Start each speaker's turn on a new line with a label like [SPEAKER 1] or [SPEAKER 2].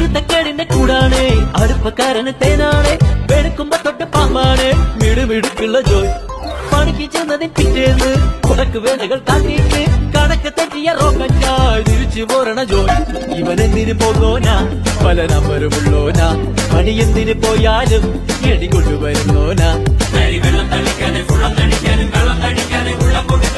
[SPEAKER 1] കുരുത്തക്കേടിന്റെ കൂടാണ് അടുപ്പക്കാരന് തേനാണ് വെളുക്കുമ്പോ തൊട്ട് പാമ്പാണ് മിടുമിടുക്കുള്ള ജോയ് പണിക്ക് ചെന്നതിൻ പിറ്റേന്ന് ഉടക്ക് വേലകൾ കാട്ടിയിട്ട് കണക്ക് തെറ്റിയ റോക്കറ്റായി തിരിച്ചു പോരണ ജോയ് ഇവനെന്തിന് പോകോനാ പല നമ്പരുമുള്ളോനാ പണി എന്തിന് പോയാലും എടി കൊണ്ടുവരുന്നോനാ വെള്ളം തളിക്കാനും വെള്ളം തടിക്കാനും വെള്ളം തടിക്കാനും